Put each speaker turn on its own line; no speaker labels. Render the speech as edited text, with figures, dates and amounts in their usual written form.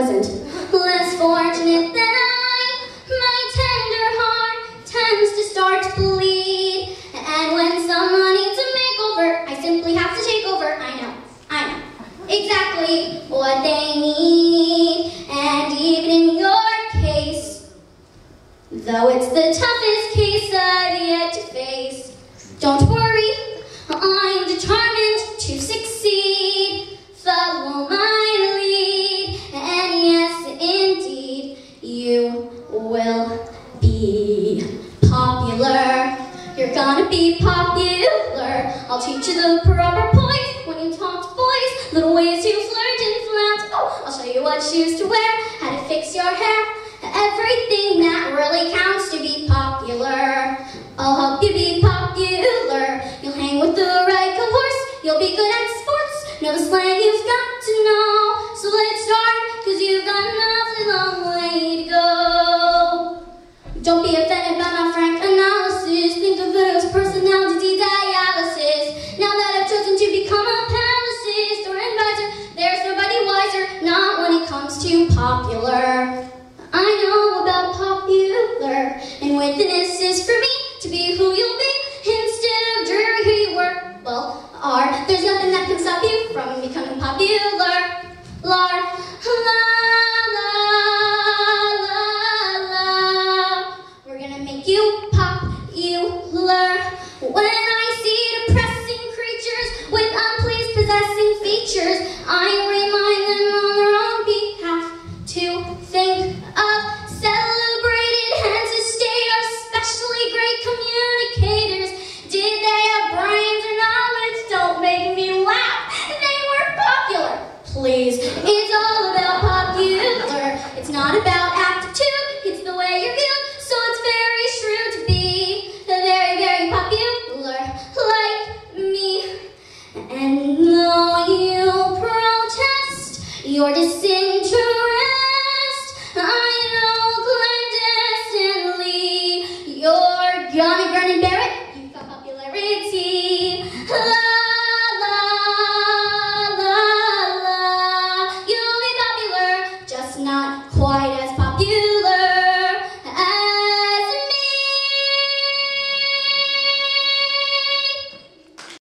wasn't less fortunate than I. My tender heart tends to start to bleed, and when someone needs a makeover, I simply have to take over. I know exactly what they need. And even in your case, though it's the toughest case I've yet to face, don't worry, I'm determined to succeed. Follow my lead, and yes, indeed, you will be popular. You're gonna be popular. I'll teach you the proper poise when you talk to boys, little ways to flirt and flout. Oh, I'll show you what shoes to wear, how to fix your hair, everything that really counts to be popular. I'll help you be popular. You'll hang with the right cohorse. You'll be good at sports. Know the slang you've got to know. So let's start, cause you've got an awfully long way to go. Don't be offended by my frank analysis. Think of it as personality dialysis. Now that I've chosen to become a publicist or advisor, there's nobody wiser, not when it comes to popular. I know about popular, and witness is for me to be who you'll be instead of dreary who you were, well, are. There's nothing that can stop you from becoming popular. La, la, la, la, la. We're gonna make you popular. When I see depressing creatures with unpleased possessing features, I'm